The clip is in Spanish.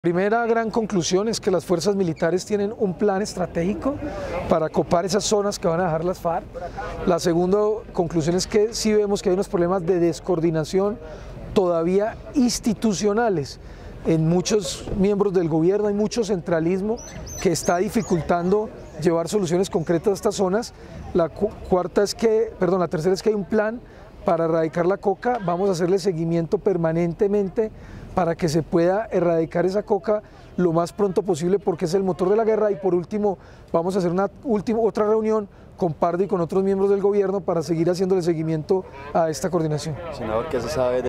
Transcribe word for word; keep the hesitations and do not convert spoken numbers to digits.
Primera gran conclusión es que las fuerzas militares tienen un plan estratégico para copar esas zonas que van a dejar las FARC. La segunda conclusión es que sí vemos que hay unos problemas de descoordinación todavía institucionales en muchos miembros del gobierno, hay mucho centralismo que está dificultando llevar soluciones concretas a estas zonas. La cuarta es que, perdón, la tercera es que hay un plan para erradicar la coca. Vamos a hacerle seguimiento permanentemente para que se pueda erradicar esa coca lo más pronto posible, porque es el motor de la guerra. Y por último, vamos a hacer una última, otra reunión con Pardo y con otros miembros del gobierno para seguir haciéndole seguimiento a esta coordinación. Senador, ¿qué se sabe de